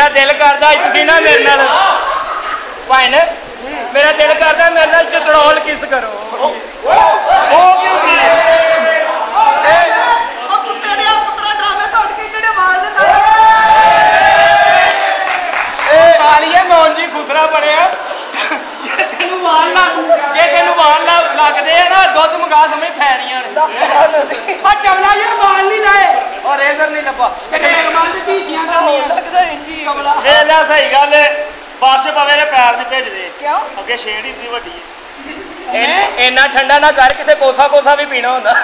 मेरा दिल करदा तुसीं ना मेरे नाल भैन मेरा दिल करदा मेरे नाल चतड़ोल किस करो ओ क्यों की कुत्ते ने पुत्रा ड्रामे तोड़ के जेड़े वाल लाए कालिए मोहन जी खुसरा बनया तेनू वाल लगदे आ ना दुध मंगा समझ फैनियां ने चमला ये वाल नहीं लाए और रेजर नहीं लब्बा लगदा इंजी कमला ए ले सही गल बारिश पवे रे पैर नहीं भेजदे क्यों अगे छेड़ इतनी वड्डी है इन्ना ठंडा ना कर किसे कोसा कोसा भी पीना होंदा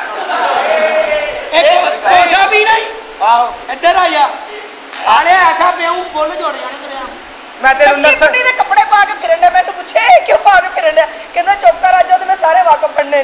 कोसा पीना ही आहो इधर आ जा साले ऐसा बेऊ फुल जोड़ जाने तेरे मैं तेरे नसर दे कपड़े पा के फिरन दे मैंने पूछे क्यों पा के फिरन दे कहंदा चुप कर आज मैं सारे वाकफ फड़ने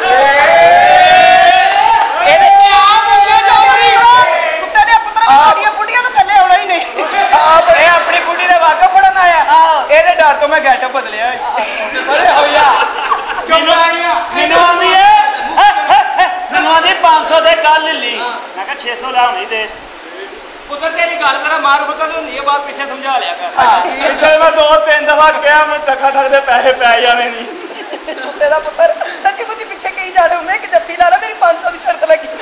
एने क्या कुत्ते दे पुत्रा साड़ियां बुढ़ियां तो थल्ले होना ही नहीं आप ए अपनी बुढ़ी दे वाकफ फड़न आया एदे डर तो मैं गेटअप बदलिया अरे होया चुप आया मैनू आंदी है मैनू आंदी 500 दे कल ली मैं कहा 600 ला नहीं दे उधर तेरी गल करा मार बकल होनी है बात पीछे समझा लिया कर पीछे मैं 2-3 दफा कहा मैं टका ठक दे पैसे पै जाने नहीं कुत्ते दा पुत्र सच्ची तुझे पीछे कहीं जाने मैं कि जफ्फी ला ला मेरी 500 दी शर्त लगी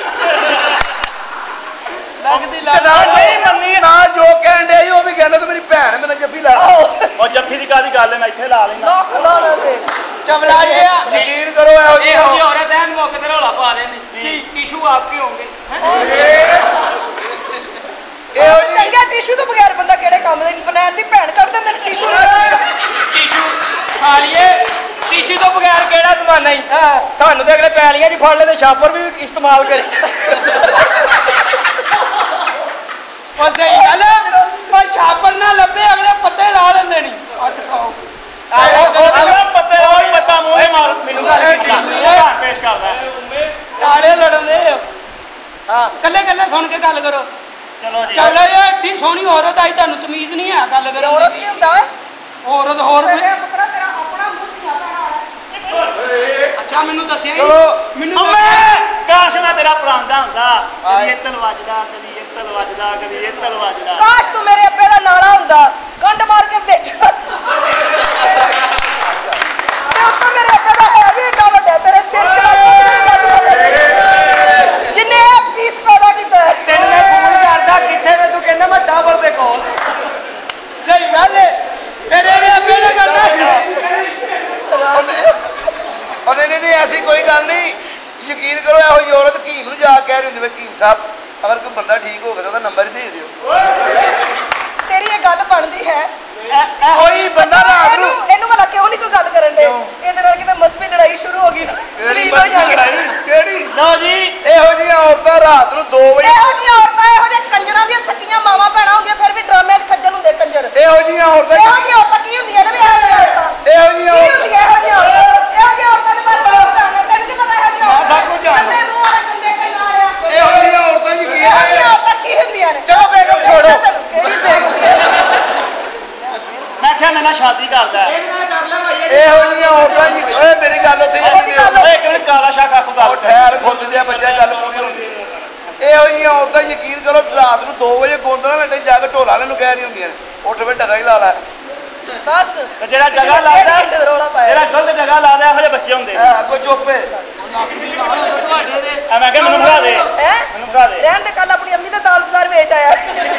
लगदी ना नहीं मन्नी ना जो कहन दे ओ भी कहंदा तू मेरी भैन मैंने जफ्फी ला और जफ्फी दी कादी गल है मैं इथे ला लेना लाख लाना दे चमला ये यकीन करो ए हो औरत है मौके ते रौला पा लेनी टिशू आपके होंगे चंगा टिशू तो बगैर बंदा केड़े काम दे बनैन दी भैन कर देंदे टिशू टिशू खा लिए टिशू तो बगैर केड़ा जमाना ही सानू ते अगले पैलियां च फड़ ले ते शापर भी इस्तेमाल करी और सही गल पर शापर ना लब्बे अगले पत्ते ला लेंदे नी आ दिखाओ अगले पत्ते ओही पत्ता मूंह मार मेनू पेश करदा साले लड़दे हां कल्ले कल्ले सुन के गल करो चलो जी चलो ये एडी सोहनी औरत आई तानू तमीज नहीं है गल करो औरत की हुंदा है औरत और पुत्रा तेरा अपना मुंह थिया वाला अच्छा मेनू दसिया चलो मेनू काश मैं तेरा परांदा हुंदा कदी इत्तल वजदा कदी इत्तल वजदा कदी इत्तल वजदा काश तू मेरे अब्बे दा नाला हुंदा गंड मार के बेच ते उत्ते मेरे अब्बे दा है भी एडा वड्डा तेरे सिर चढ़ा के जिन्ने पीस पैदा कीता है तेन मैं फोन करदा किथे मैं तू कहंदा मैं टावर दे कोल सही गल है तेरे ने अब्बे ने करना और नहीं ऐसी कोई गल नहीं यकीन करो एहो औरत कीम नूं जा कह रही हुंदी कीम साहब अगर कोई बंदा ठीक हो गया तो नंबर ही दे दियो तेरी ये गल बनदी है कोई बंदा एनू वाला क्यों नहीं कोई गल करन दे ਇਹਦੇ ਨਾਲ ਕਿਤੇ ਮਸਬੀ ਲੜਾਈ ਸ਼ੁਰੂ ਹੋ ਗਈ ਨਾ ਕਿਹੜੀ ਲੜਾਈ ਕਿਹੜੀ ਲਓ ਜੀ ਇਹੋ ਜਿਹੀਆਂ ਔਰਤਾਂ ਰਾਤ ਨੂੰ 2 ਵਜੇ ਇਹੋ ਜਿਹੀਆਂ ਔਰਤਾਂ ਇਹੋ ਜਿਹੇ ਕੰਜਰਾਂ ਦੀਆਂ ਸਕੀਆਂ ਮਾਵਾਂ ਭੈਣਾਂ ਹੁੰਦੀਆਂ ਫਿਰ ਵੀ ਡਰਾਮਿਆਂ 'ਚ ਖੱਜਲ ਹੁੰਦੇ ਕੰਜਰ ਇਹੋ ਜਿਹੀਆਂ ਔਰਤਾਂ ਕੀ ਹੁੰਦੀਆਂ ਨੇ ਵੀ ਇਹੋ ਜਿਹੀਆਂ ਔਰਤਾਂ ਇਹੋ ਜਿਹੀਆਂ ਔਰਤਾਂ ਦੇ ਬਾਰੇ ਤੈਨੂੰ ਜਾਣਦਾ ਤੈਨੂੰ ਕੀ ਪਤਾ ਇਹੋ ਜਿਹੀਆਂ ਔਰਤਾਂ ਸਭ ਕੁਝ ਜਾਣਦਾ ਮੂੰਹ ਵਾਲੇ ਕੰਡੇ ਕੰਨਾਂ ਵਾਲੇ ਇਹੋ ਜਿਹੀਆਂ ਔਰਤਾਂ ਜੀ ਕੀ ਇਹੋ ਜਿਹੀਆਂ ਔਰਤਾਂ ਕੀ ਹੁੰਦੀਆਂ ਨੇ ਚਲੋ ਬੇਗਮ ਛੋੜੋ ਕਿਹੜੀ ਬੇਗਮ मैं क्या मेरा शादी करता है ਇਹੋ ਜਿਹੀਆਂ ਔਰਤਾਂ ਜੀ ਓਏ ਮੇਰੀ ਗੱਲ ਉੱਥੇ ਓਏ ਕਿਹਨੇ ਕਾਲਾ ਸ਼ਾਹ ਕਾਕੂ ਗੱਲ ਠਹਿਰ ਖੁੱਦ ਦੇ ਬੱਚੇ ਗੱਲ ਪੂਰੀ ਹੁੰਦੀ ਇਹੋ ਜਿਹੀਆਂ ਔਰਤਾਂ ਯਕੀਨ ਕਰੋ ਰਾਤ ਨੂੰ 2 ਵਜੇ ਗੋਂਦਲਾਂ ਲੱਟੇ ਜਾ ਕੇ ਢੋਲਾਂ ਨੂੰ ਕਹਿ ਰਹੀ ਹੁੰਦੀਆਂ ਨੇ ਉੱਠ ਵੇ ਡਗਾ ਹੀ ਲਾ ਲੈ ਬਸ ਜਿਹੜਾ ਡਗਾ ਲਾਦਾ ਜਿਹੜਾ ਗਲਤ ਡਗਾ ਲਾਦਾ ਇਹੋ ਜਿਹੇ ਬੱਚੇ ਹੁੰਦੇ ਕੋਈ ਚੁੱਪੇ ਤੁਹਾਡੇ ਦੇ ਆ ਮੈਂ ਕਿਹਾ ਮੈਨੂੰ ਭਰਾ ਦੇ ਮੈਨੂੰ ਭਰਾ ਦੇ ਰਹਿਣ ਦੇ ਕੱਲ ਆਪਣੀ ਅੰਮੀ ਦਾ ਦਾਲ ਬਾਜ਼ਾਰ ਵੇਚ ਆਇਆ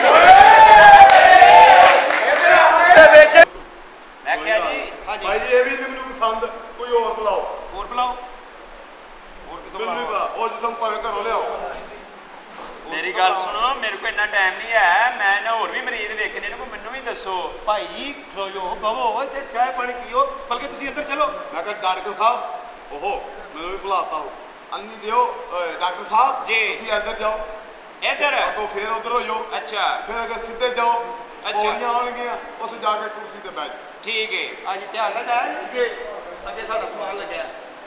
ਤੇ ਵੇਚ ਮੈਂ ਕਿਹਾ ਜੀ ਭਾਈ ਜੀ ਇਹ ਵੀ ਮੈਨੂੰ ਪਸੰਦ ਕੋਈ ਹੋਰ ਬੁਲਾਓ ਹੋਰ ਬੁਲਾਓ ਹੋਰ ਕਿਤੋਂ ਬੁਲਾਓ ਉਹ ਜਿੱਥੋਂ ਭਾਵੇਂ ਘਰੋਂ ਲਿਆਓ ਮੇਰੀ ਗੱਲ ਸੁਣੋ ਮੇਰੇ ਕੋਲ ਇੰਨਾ ਟਾਈਮ ਨਹੀਂ ਹੈ ਮੈਂ ਨਾ ਹੋਰ ਵੀ ਮਰੀਜ਼ ਵੇਖਣੇ ਨੇ ਕੋਈ ਮੈਨੂੰ ਵੀ ਦੱਸੋ ਭਾਈ ਖਲੋਜੋ ਬਵੋ ਤੇ ਚਾਹ ਪਾਣੀ ਪੀਓ ਬਲਕਿ ਤੁਸੀਂ ਇੱਧਰ ਚਲੋ ਮੈਂ ਕਿਹਾ ਡਾਕਟਰ ਸਾਹਿਬ ਓਹੋ ਮੈਨੂੰ ਵੀ ਬੁਲਾਤਾ ਹੋ ਅੰਨੀ ਦਿਓ ਡਾਕਟਰ ਸਾਹਿਬ ਜੀ ਤੁਸੀਂ ਇੱਧਰ ਜਾਓ ਇੱਧਰ तो फिर उधर हो जाओ अच्छा फिर अगर सीधे जाओ अच्छा पौड़ियां आउणगियां उस जाके कुर्सी ते बैठ ठीक है आज ध्यान ना जाए कि अगे साडा समान लग्या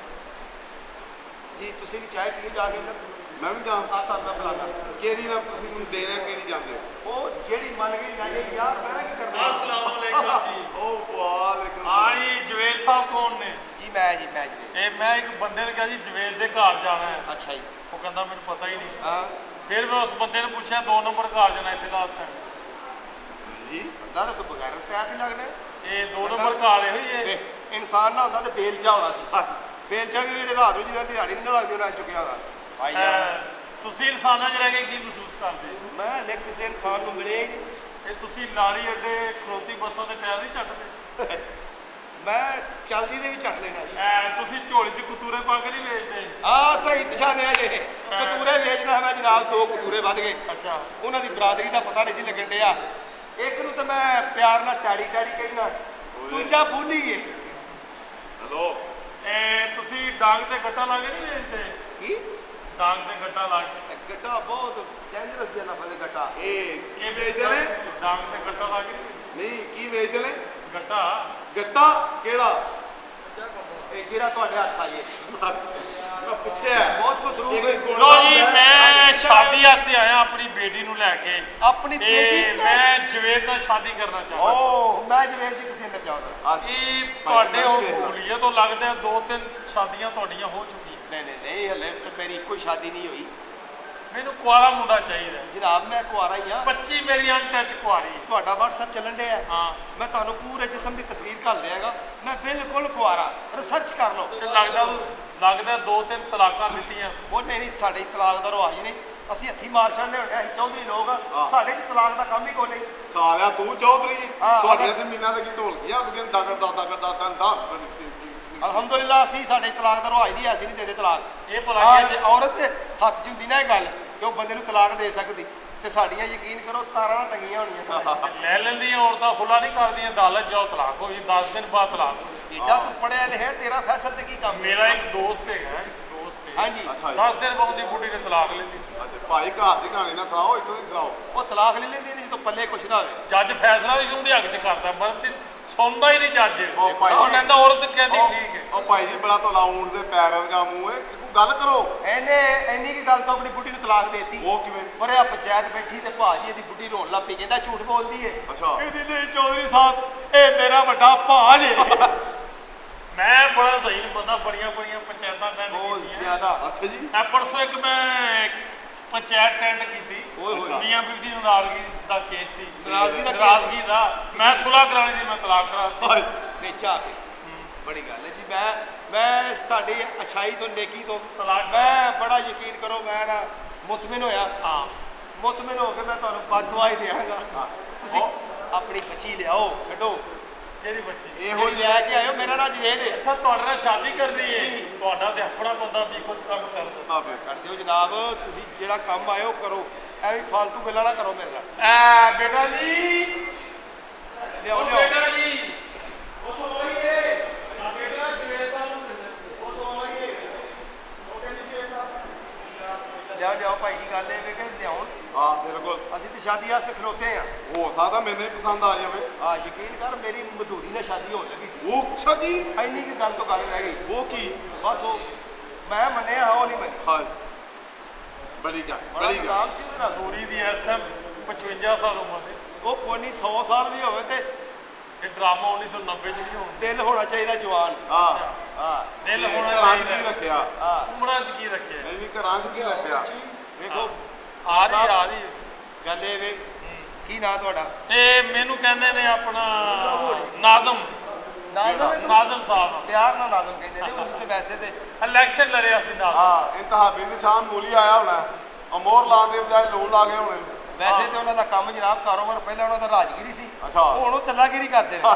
जी तुसी भी चाय पीओ जाके अंदर मैं भी जाऊं आता मैं बुलाना केरी ना तुसी मुझे देना केरी जानदे ओ जेड़ी मन गई जाए यार मैं की करना अस्सलाम वालेकुम जी ओ वालेकुम आई जवेद साहब कौन ने जी मैं जवेद ए मैं एक बंदे ने कहा जी जवेद दे घर जाना है अच्छा जी वो कहता मैंने पता ही नहीं हां फिर मैं उस बंदे ने पूछा 2 नंबर घर जाना इतने लाता है ਜੀ ਬੰਦਾ ਤਾਂ ਤੂੰ ਬਗੈਰ ਟੈਪ ਹੀ ਲੱਗਣਾ ਇਹ 2 ਨੰਬਰ ਕਾਲੇ ਹੋਈ ਇਹ ਦੇਖ ਇਨਸਾਨ ਨਾ ਹੁੰਦਾ ਤੇ ਬੇਲਚਾ ਹੋਣਾ ਸੀ ਬੇਲਚਾ ਵੀ ਜਿਹੜੇ ਰਾਤ ਨੂੰ ਜਿਹਦਾ ਦਿਹਾੜੀ ਨਹੀਂ ਲੱਗਦੀ ਉਹਨਾਂ ਚੁੱਕਿਆ ਹੋਗਾ ਭਾਈ ਯਾਰ ਤੁਸੀਂ ਇਨਸਾਨਾਂ 'ਚ ਰਹਿ ਕੇ ਕੀ ਮਹਿਸੂਸ ਕਰਦੇ ਮੈਂ ਲੈ ਕਿਸੇ ਇਨਸਾਨ ਨੂੰ ਮਿਲਿਆ ਹੀ ਨਹੀਂ ਇਹ ਤੁਸੀਂ ਲਾੜੀ ਅੱਡੇ ਖਲੋਤੀ ਬੱਸਾਂ ਦੇ ਟਾਇਰ ਨਹੀਂ ਚੱਟਦੇ ਮੈਂ ਚੱਲਦੀ ਦੇ ਵੀ ਚੱਟ ਲੈਣਾ ਜੀ ਤੁਸੀਂ ਝੋਲੀ 'ਚ ਕਤੂਰੇ ਪਾ ਕੇ ਨਹੀਂ ਵੇਚਦੇ ਆ ਸਹੀ ਪਛਾਣਿਆ ਜੇ ਕਤੂਰੇ ਵੇਚਣਾ ਮੈਂ ਜਨਾਬ 2 ਕਤੂਰੇ ਵੱਧ ਗਏ ਅੱਛਾ ਉਹਨਾਂ ਦੀ ਬਰਾਦਰੀ ਦਾ ਪਤਾ ਨਹੀਂ ਸੀ ਲੱਗਣ ਡਿਆ ਇੱਕ ਨੂੰ ਤਾਂ ਮੈਂ ਪਿਆਰ ਨਾਲ ਟਾੜੀ ਟਾੜੀ ਕਹਿਣਾ ਦੂਜਾ ਭੁੱਲੀ ਗਏ ਹਲੋ ਇਹ ਤੁਸੀਂ ਡਾਂਗ ਤੇ ਗੱਟਾ ਲਾ ਕੇ ਨਹੀਂ ਵੇਚਦੇ ਕੀ ਡਾਂਗ ਤੇ ਗੱਟਾ ਲਾ ਕੇ ਗੱਟਾ ਬਹੁਤ ਡੇਂਜਰਸ ਜਿਹਾ ਨਫਾ ਦੇ ਗੱਟਾ ਇਹ ਕੀ ਵੇਚਦੇ ਨੇ ਡਾਂਗ ਤੇ ਗੱਟਾ ਲਾ ਕੇ ਨਹੀਂ ਨਹੀਂ ਕੀ ਵੇਚਦੇ ਨੇ ਗੱਟਾ ਗੱਟਾ ਕਿਹੜਾ ਇਹ ਜਿਹੜਾ ਤੁਹਾਡੇ ਹੱਥ ਆ ਜੇ ਮੈਂ ਪੁੱਛਿਆ ਬਹੁਤ ਮਸਰੂਫ ਹੈ ਲੋ ਜੀ ਮੈਂ ਸ਼ਾਦੀ ਵਾਸਤੇ ਆਇਆ ਆਪਣੀ ਬੇਟੀ ਨੂੰ ਲੈ ਕੇ ਆਪਣੀ ਬੇਟੀ ਤੇ ਮੈਂ ਜਵੇਦ ਨਾਲ ਸ਼ਾਦੀ ਕਰਨਾ ਚਾਹੁੰਦਾ ਓ ਮੈਂ ਜਵੇਦ ਜੀ ਤੁਸੀਂ ਅੰਦਰ ਜਾਓ ਤਾਂ ਇਹ ਤੁਹਾਡੇ ਉਹ ਬੋਲੀਏ ਤੋਂ ਲੱਗਦਾ 2-3 ਸ਼ਾਦੀਆਂ ਤੁਹਾਡੀਆਂ ਹੋ ਚੁੱਕੀਆਂ ਨਹੀਂ ਨਹੀਂ ਨਹੀਂ ਹਲੇ ਤਾਂ ਮੇਰੀ ਕੋਈ ਸ਼ਾਦੀ ਨਹੀਂ ਹੋਈ ਮੈਨੂੰ ਕੁਆਰਾ ਮੁੰਡਾ ਚਾਹੀਦਾ ਜਨਾਬ ਮੈਂ ਕੁਆਰਾ ਹੀ ਆ 25 ਮੇਰੀ ਅਨਟੱਚ ਕੁਆਰੀ ਤੁਹਾਡਾ WhatsApp ਚੱਲਣ ਡਿਆ ਹਾਂ ਮੈਂ ਤੁਹਾਨੂੰ ਪੂਰੇ ਜਿਸਮ ਦੀ ਤਸਵੀਰ ਘੱਲ ਦਿਆਂਗਾ ਮੈਂ ਬਿਲਕੁਲ ਕੁਆਰਾ ਰਿਸਰਚ ਕਰ ਲਓ ਤੇ ਲੱਗਦਾ 2-3 ਤਲਾਕਾਂ ਦਿੱਤੀਆਂ ਉਹ ਨਹੀਂ ਸਾਡੇ ਤਲਾਕ ਦਾ ਰਿਵਾਜ ਨਹੀਂ ਅਸੀਂ ਹੱਥੀ ਮਾਰ ਛੱਡਨੇ ਹੁੰਦੇ ਅਸੀਂ ਚੌਧਰੀ ਲੋਕ ਆ ਸਾਡੇ ਚ ਤਲਾਕ ਦਾ ਕੰਮ ਹੀ ਕੋਈ ਨਹੀਂ ਸਾਰਿਆ ਤੂੰ ਚੌਧਰੀ ਹਾਂ, ਤੁਹਾਡੀਆਂ ਜ਼ਮੀਨਾਂ ਤੇ ਕੀ ਢੋਲਕੀਆਂ ਉਹਦੀਆਂ ਦਾਗਰ ਅਲਹਮਦੁਲਿਲਾ ਅਸੀਂ ਸਾਡੇ ਤਲਾਕ ਦਾ ਰਿਵਾਜ ਨਹੀਂ ਅਸੀਂ ਨਹੀਂ ਦਿੰਦੇ ਤਲਾਕ ਇਹ ਭਲਾ ਹਾਂ ਕੀ ਜੇ ਔਰਤ ਦੇ ਹੱਥ 'ਚ ਹੁੰਦੀ ਨਾ ਇਹ ਗੱਲ ਕਿ ਉਹ ਬੰਦੇ ਨੂੰ ਤਲਾਕ ਦੇ ਸਕਦੀ ਤੇ ਸਾਡੀਆਂ ਯਕੀਨ ਕਰੋ ਤਾਰਾਂ ਨਾਲ ਟੰਗੀਆਂ ਹੋਣੀਆਂ ਲੈ ਲੈਂਦੀਆਂ ਔਰਤਾਂ ਖੁੱਲਾ ਨਹੀਂ ਕਰਦੀਆਂ ਅਦਾਲਤ ਜਾਓ ਤਲਾਕ ਹੋਈ 10 ਦਿਨ ਬਾਅਦ ਤਲਾਕ ਹੋਈ। ਏਡਾ ਤੂੰ ਪੜਿਆ ਲਿਖਿਆ ਤੇਰਾ ਫੈਸਲ ਤੇ ਕੀ ਕੰਮ ਮੇਰਾ ਇੱਕ ਦੋਸਤ ਹੈਗਾ ਦੋਸਤ ਹੈ ਹਾਂਜੀ ਅੱਛਾ ਜੀ 10 ਦਿਨ ਬਾਅਦ ਦੀ ਬੁੱਢੀ ਨੇ ਤਲਾਕ ਲੈ ਲਈ ਭਾਈ ਘਰ ਦੀ ਕਹਾਣੀ ਨਾ ਸੁਣਾਓ ਇੱਥੋਂ ਦੀ ਸੁਣਾਓ ਉਹ ਤਲਾਕ ਲੈ ਲੈਂਦੀ ਨਹੀਂ ਜਦੋਂ ਪੱਲੇ ਕੁਛ ਨਾ ਹੋਵੇ ਜੱਜ ਫੈਸਲਾ ਵੀ ਉਹਦੇ ਹੱਕ 'ਚ ਕਰਦਾ ਮਰਦ ਦੀ ਸੁਣਦਾ ਹੀ ਨਹੀਂ ਜੱਜ ਉਹ ਭਾਈ ਉਹ ਕਹਿੰਦਾ ਔਰਤ ਕਹਿੰਦੀ ਠੀਕ ਹੈ ਉਹ ਭਾਈ ਜੀ ਬੜਾ ਤੋਲਾ ਊਂਠ ਦੇ ਪੈਰ ਵਰਗਾ ਮੂੰਹ ਹੈ ਕੋਈ ਗੱਲ ਕਰੋ ਇਹਨੇ ਇੰਨੀ ਕੀ ਗੱਲ ਤੋਂ ਆਪਣੀ ਬੁੱਢੀ ਨੂੰ ਤਲਾਕ ਦੇਤੀ ਉਹ ਕਿਵੇਂ ਪਰ ਇਹ ਪੰਚਾਇਤ ਬੈਠੀ ਤੇ ਭਾਜੀ ਇਹਦੀ ਬੁੱਢੀ ਰੋਣ ਲੱਗ ਪਈ ਕਹਿੰਦਾ ਝੂਠ ਬੋਲਦੀ ਏ ਅੱਛਾ ਕਹਿੰਦੀ ਨਹੀਂ ਚੌਧਰੀ ਸਾਹਿਬ ਇਹ ਮੇਰਾ ਵੱਡਾ ਭਾ ਜੇ ਮੈਂ ਬੜਾ ਸਹੀ ਬੰਦਾ ਬੜੀਆਂ ਪੰਚਾਇਤਾਂ ਮੈਂ ਬਹੁਤ ਜ਼ਿਆਦਾ ਅੱਛਾ ਜੀ ਮੈਂ ਪਰਸੋਂ ਇੱਕ ਮੈਂ ਪੰਚਾਇਤ ਟੈਂਡ ਕੀਤੀ ਓਏ ਹੋਏ। ਮੀਆਂ ਬੀਬੀ ਦੀ ਨਾਰਾਜ਼ਗੀ ਦਾ ਕੇਸ ਸੀ ਨਾਰਾਜ਼ਗੀ ਦਾ ਕੇਸ ਨਾਰਾਜ਼ਗੀ ਦਾ ਮੈਂ ਸੁਲ੍ਹਾ ਕਰਾਣੀ ਸੀ ਮੈਂ ਤਲਾਕ ਕਰਾ ਵਿੱਚ ਆ ਕੇ ਬੜੀ ਗੱਲ ਹੈ ਜੀ ਮੈਂ ਤੁਹਾਡੀ ਅਛਾਈ ਤੋਂ ਨੇਕੀ ਤੋਂ ਤਲਾਕ ਮੈਂ ਬੜਾ ਯਕੀਨ ਕਰੋ ਮੈਂ ਨਾ ਮੁਤਮਿਨ ਹੋਇਆ ਹਾਂ ਮੁਤਮਿਨ ਹੋ ਕੇ ਮੈਂ ਤੁਹਾਨੂੰ ਬਦਦੁਆ ਹੀ ਦਿਆਂਗਾ ਤੁਸੀਂ ਆਪਣੀ ਬੱਚੀ ਲਿਆਓ ਛੱਡੋ ਕਿਹੜੀ ਬੱਚੀ ਇਹੋ ਲਿਆ ਕੇ ਆਇਓ ਮੇਰਾ ਨਾਂ ਜਵੇਦ ਹੈ ਅੱਛਾ ਤੁਹਾਡੇ ਨਾਲ ਸ਼ਾਦੀ ਕਰਨੀ ਹੈ ਜੀ। ਤੁਹਾਡਾ ਤੇ ਆਪਣਾ ਬੰਦਾ ਵੀ ਕੁਝ ਕੰਮ ਕਰਦਾ ਆਪੇ ਕਰ ਦਿਓ ਜਨਾਬ ਤੁਸੀਂ ਜਿਹੜਾ ਕੰਮ ਆਇਓ ਕਰੋ ਐਵੇਂ ਫालतू ਗੱਲਾਂ ਨਾ ਕਰੋ ਮੇਰੇ ਨਾਲ ਬੇਟਾ ਜੀ ਲਿਆਓ ਉਹ ਲਿਆਓ ਬੇਟਾ ਜੀ ਉਹ ਸੋ ਲਈਏ ਬੇਟਾ ਜਵੇਦ ਸਾਹਿਬ ਨੂੰ ਮਿਲਣਾ। ਉਹ ਸੋ ਲਈਏ ਉਹ ਕਹਿੰਦੀ ਜਵੇਦ ਸਾਹਿਬ ਲਿਆਓ ਭਾਈ ਜੀ ਗੱਲ ਇਹ ਕਿ ਲਿਆਉਣ ਹਾਂ ਬਿਲਕੁਲ ਅਸੀਂ ਤੇ ਸ਼ਾਦੀ ਵਾਸਤੇ ਖਲੋਤੇ ਆ ਹੋ ਸਕਦਾ ਮੈਨੂੰ ਹੀ ਪਸੰਦ ਆ ਜਾਵੇ ਆ ਯਕੀਨ ਕਰ ਮੇਰੀ ਮਧੂਰੀ ਨਾਲ ਸ਼ਾਦੀ ਹੋਣ ਲੱਗੀ ਸੀ ਉਹ ਅੱਛਾ ਜੀ ਇੰਨੀ ਕੀ ਗੱਲ ਤੋਂ ਗੱਲ ਰਹਿ ਗਈ ਉਹ ਕੀ ਬਸ ਉਹ ਮੈਂ ਮੰਨਿਆ ਹਾਂ ਉਹ ਨਹੀਂ ਮੰਨੀ ਹਾਂ ਬੜੀ ਬੜਾ ਗੱਲ ਨਾਮ ਸੀ ਉਹਦੇ ਨਾਲ ਗੋਰੀ ਦੀ ਇਸ ਟਾਈਮ 55 ਸਾਲ ਉਮਰ ਦੇ ਉਹ ਕੋਈ ਨਹੀਂ 100 ਸਾਲ ਵੀ ਹੋਵੇ ਤੇ ਇਹ ਡਰਾਮਾ 1990 ਚ ਨਹੀਂ ਹੋਣਾ ਦਿਲ ਹੋਣਾ ਚਾਹੀਦਾ ਜਵਾਨ ਹਾਂ ਹਾਂ ਦਿਲ ਤੇ ਹੋਣਾ ਘਰਾਂ 'ਚ ਕੀ ਚਾਹੀਦਾ ਰੱਖਿਆ ਹਾਂ ਉਮਰਾਂ ਚ ਕੀ ਰੱਖਿਆ ਨਹੀਂ ਵੀ ਘਰਾਂ 'ਚ ਕੀ ਰੱਖਿਆ ਵੇਖੋ ਆ ਰਹੀ ਗੱਲ ਇਹ ਵੇ ਕੀ ਨਾਂ ਤੁਹਾਡਾ ਇਹ ਮੈਨੂੰ ਕਹਿੰਦੇ ਨੇ ਆਪਣਾ ਨਾਜ਼ਮ ਨਾਜ਼ਮ ਸਾਹਿਬ ਪਿਆਰ ਨਾਲ ਨਾਜ਼ਮ ਕਹਿੰਦੇ ਨੇ ਉਹ ਤੇ ਵੈਸੇ ਤੇ ਇਲੈਕਸ਼ਨ ਲੜਿਆ ਸੀ ਨਾਜ਼ਮ ਹਾਂ ਇੰਤਹਾ ਬੇਨਿਸ਼ਾਨ ਮੂਲੀ ਆਇਆ ਹੋਣਾ ਅਮੋਰ ਲਾਉਣ ਦੇ ਬਜਾਏ ਲੋਨ ਲਾ ਗਏ ਹੋਣੇ ਵੈਸੇ ਤੇ ਉਹਨਾਂ ਦਾ ਕੰਮ ਜਨਾਬ ਕਾਰੋਬਾਰ ਪਹਿਲਾਂ ਉਹਨਾਂ ਦਾ ਰਾਜਗੀਰੀ ਸੀ ਅੱਛਾ ਹੁਣ ਉਹ ਤੱਲਾਗਿਰੀ ਕਰਦੇ ਨੇ ਹਾਂ,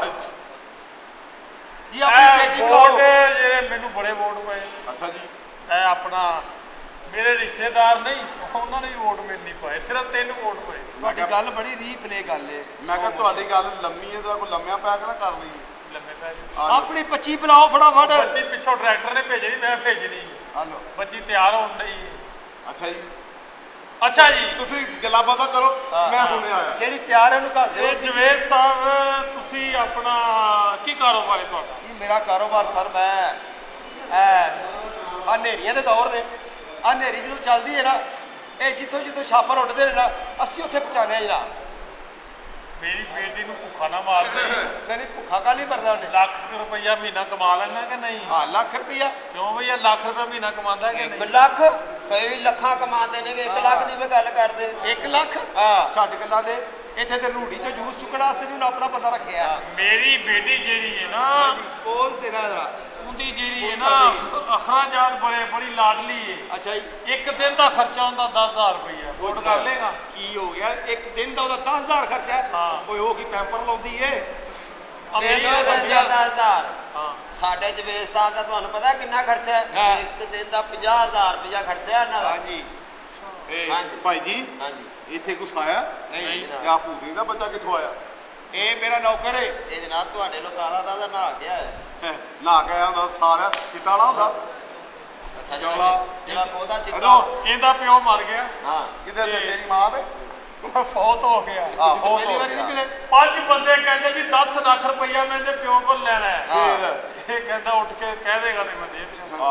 ਜੀ ਆਪਣੀ ਬੇਟੀ ਵੋਟ ਬੁਲਾਓ ਜਿਹੜੇ ਮੈਨੂੰ ਬੜੇ ਵੋਟ ਪਏ ਅੱਛਾ ਜੀ ਇਹ ਆਪਣਾ ਮੇਰੇ ਰਿਸ਼ਤੇਦਾਰ ਨਹੀਂ ਉਹਨਾਂ ਨੇ ਵੀ ਵੋਟ ਮੈਨੂੰ ਨਹੀਂ ਪਾਏ ਸਿਰਫ 3 ਵੋਟ ਪਏ ਤੁਹਾਡੀ ਗੱਲ ਬੜੀ ਰੀਪਲੇ ਗੱਲ ਏ ਮੈਂ ਕਿਹਾ ਤੁਹਾਡੀ ਗੱਲ ਲੰਮੀ ਹੈ ਤੇਰਾ ਕੋਈ ਲੰਮਿਆ ਪਿਆ ਕੇ ਨਾ ਕਰ ਲਈ ਲੰਮੇ ਪੈ ਗਏ ਆ ਜਾਓ। ਆਪਣੀ 25 ਬੁਲਾਓ ਫਟਾਫਟ ਬੱਚੀ ਪਿੱਛੋਂ ਟਰੈਕਟਰ ਨੇ ਭੇਜਣੀ ਮੈਂ ਭੇਜਣੀ ਹਲੋ ਬੱਚੀ ਤਿਆਰ ਹੋਣ ਲਈ ਅੱਛਾ ਜੀ ਅੱਛਾ ਜੀ ਤੁਸੀਂ ਗੱਲਾਂ ਬਾਤਾਂ ਕਰੋ ਮੈਂ ਹੁਣੇ ਆਇਆ ਜਿਹੜੀ ਤਿਆਰ ਹੈ ਉਹਨੂੰ ਘੱਲ ਦਿਓ ਇਹ ਜਵੇਦ ਸਾਹਿਬ ਤੁਸੀਂ ਆਪਣਾ ਕੀ ਕਾਰੋਬਾਰ ਹੈ ਤੁਹਾਡਾ ਜੀ ਮੇਰਾ ਕਾਰੋਬਾਰ ਸਰ ਮੈਂ ਆ ਹਨੇਰੀਆਂ ਦੇ ਦੌਰ ਨੇ ਆ ਹਨੇਰੀ ਜਦੋਂ ਚੱਲਦੀ ਹੈ ਨਾ ਇਹ ਜਿੱਥੋਂ ਜਿੱਥੋਂ ਛਾਪਰ ਉੱਡਦੇ ਨੇ ਨਾ ਅਸੀਂ ਉੱਥੇ ਪਹੁੰਚਾਉਂਦੇ ਹਾਂ ਜਨਾਬ ਮੇਰੀ ਬੇਟੀ ਨੂੰ ਭੁੱਖਾ ਨਾ ਮਾਰ ਦੇ ਨਹੀਂ ਭੁੱਖਾ ਕਾ ਨਹੀਂ ਭਰਨਾ ਉਹਨੇ ਲੱਖ ਰੁਪਈਆ ਮਹੀਨਾ ਕਮਾ ਲੈਣਾ ਕਿ ਨਹੀਂ ਹਾਂ ਲੱਖ ਰੁਪਈਆ ਕਿਉਂ ਭਈਆ ਲੱਖ ਰੁਪਇਆ ਮਹੀਨਾ ਕਮਾਉਂਦਾ ਕਿ 1 ਨਹੀਂ ਲੱਖ ਕਈ ਲੱਖਾਂ ਕਮਾਉਂਦੇ ਨੇ 1 ਲੱਖ ਦੀ ਵੀ ਗੱਲ ਕਰਦੇ 1 ਲੱਖ ਹਾਂ ਛੱਡ ਗੱਲਾਂ ਦੇ ਇੱਥੇ ਤੇ ਰੂੜੀ ਚੋਂ ਜੂਸ ਚੁੱਕਣ ਵਾਸਤੇ ਵੀ ਆਪਣਾ ਬੰਦਾ ਰੱਖਿਆ। ਮੇਰੀ ਬੇਟੀ ਜਿਹੜੀ ਹੈ ਨਾ ਬੋਲ ਦੇਣਾ ਜਰਾ। ਉਹਦੀ ਜਿਹੜੀ ਹੈ ਨਾ ਅਖਰਾਜਾਤ ਬੜੀ ਲਾਡਲੀ ਹੈ। ਅੱਛਾ ਜੀ। ਇੱਕ ਦਿਨ ਦਾ ਖਰਚਾ ਹੁੰਦਾ 10,000 ਰੁਪਇਆ। ਨੋਟ ਕਰ ਲੇਗਾ ਕੀ ਹੋ ਗਿਆ? ਇੱਕ ਦਿਨ ਦਾ ਉਹਦਾ 10,000 ਖਰਚਾ ਹੈ। ਹਾਂ। ਓਏ ਉਹ ਕੀ ਪੈਂਪਰ ਲਾਉਂਦੀ ਏ? ਅਮੀਰ ਖਰਚਾ ਬੰਦਾ 10,000। ਹਾਂ ਸਾਡੇ ਜਵੇਦ ਸਾਹਿਬ ਦਾ ਤੁਹਾਨੂੰ ਪਤਾ ਕਿੰਨਾ ਖਰਚਾ ਹੈ? ਇੱਕ ਦਿਨ ਦਾ 50,000 ਰੁਪਇਆ ਖਰਚਾ ਹੈ ਇਹਨਾਂ ਦਾ। ਹਾਂਜੀ। ਇਹ ਹਾਂਜੀ। ਭਾਈ ਜੀ ਹਾਂਜੀ ਇੱਥੇ ਕੁਛ ਆਇਆ ਨਹੀਂ ਜਨਾਬ। ਜਾਂ ਭੂਤਨੀ ਦਾ ਬੱਚਾ ਕਿੱਥੋਂ ਆਇਆ? ਇਹ ਮੇਰਾ ਨੌਕਰ ਏ। ਇਹ ਜਨਾਬ ਤੁਹਾਡੇ ਲੋਕ ਤਾਜ਼ਾ ਨਹਾ ਗਿਆ ਹੈ। ਨਹਾ ਕੇ ਆਇਆ ਹੁੰਦਾ ਸਾਰਾ ਚਿੱਟਾ ਵਾਲਾ ਹੁੰਦਾ। ਅੱਛਾ ਚੌਲਾ। ਜਿਹੜਾ ਪੌਦਾ ਚਿੱਟਾ। ਹੈਲੋ ਇਹਦਾ ਪਿਓ ਮਰ ਗਿਆ ਹਾਂ ਕਿਧਰ ਤੇ ਤੇਰੀ ਮਾਂ ਦੇ? ਫੌਤ ਹੋ ਗਿਆ। ਆਹੋ ਪਹਿਲੀ ਵਾਰੀ ਨਹੀਂ ਮਿਲੇ। 5 ਬੰਦੇ ਕਹਿੰਦੇ ਵੀ 10 ਲੱਖ ਰੁਪਇਆ ਮੈਂ ਇਹਦੇ ਪਿਓ ਕੋਲ ਲੈਣਾ ਹੈ। ਫਿਰ ਇਹ ਕਹਿੰਦਾ ਉੱਠ ਕੇ ਕਹਿ ਦੇਗਾ ਤੇ ਮੈਂ ਦੇ ਦਿਆਂ।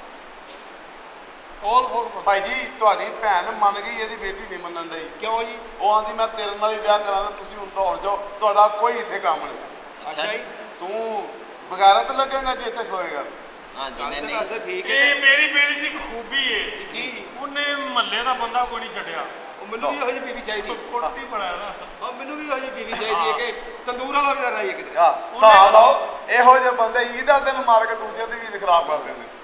ਹੋਰ ਭਾਈ ਜੀ ਤੁਹਾਡੀ ਭੈਣ ਮੰਨ ਗਈ, ਇਹਦੀ ਬੇਟੀ ਨਹੀਂ ਮੰਨਣ ਡਈ। ਕਿਉਂ ਜੀ? ਉਹ ਆਂਦੀ ਮੈਂ ਤੇਰੇ ਨਾਲ ਹੀ ਵਿਆਹ ਕਰਾਂਗਾ, ਤੁਸੀਂ ਹੁਣ ਦੌੜ ਜਾਓ, ਤੁਹਾਡਾ ਕੋਈ ਇੱਥੇ ਕੰਮ ਨਹੀਂ। ਅੱਛਾ ਜੀ। ਤੂੰ ਬਗੈਰਤ ਲੱਗੇਗਾ ਜੇ ਇੱਥੇ ਖਲੋਏਗਾ। ਹਾਂਜੀ ਗੱਲ ਨਹੀਂ ਤਾਂ ਨਹੀਂ ਦੱਸ ਠੀਕ ਹੈ। ਇਹ ਮੇਰੀ ਬੇਟੀ ਦੀ ਇੱਕ ਖੂਬੀ ਹੈ। ਕੀ? ਉਹਨੇ ਮਹੱਲੇ ਦਾ ਬੰਦਾ ਕੋਈ ਨਹੀਂ ਛੱਡਿਆ। ਉਹ ਮੈਨੂੰ ਵੀ ਇਹੋ ਜਿਹੀ ਬੀਵੀ ਚਾਹੀਦੀ। ਕੁੜਤੀ ਬਣਾਇਆ ਨਾ। ਹਾਂ ਮੈਨੂੰ ਵੀ ਇਹੋ ਜਿਹੀ ਬੀਵੀ ਚਾਹੀਦੀ ਹੈ ਕਿ ਤੰਦੂਰ ਵਾਲਾ ਵੀ ਨਾ ਰਾਈਏ ਕਿਤੇ। ਹਿਸਾਬ ਲਾਓ, ਇਹੋ ਜਿਹੇ ਬੰਦੇ ਈਦ ਦਾ ਦਿਨ ਮਾਰ ਕੇ ਦੂਜੇ ਦੀ ਵੀ ਖਰਾਬ ਕਰ ਦਿੰਦੇ।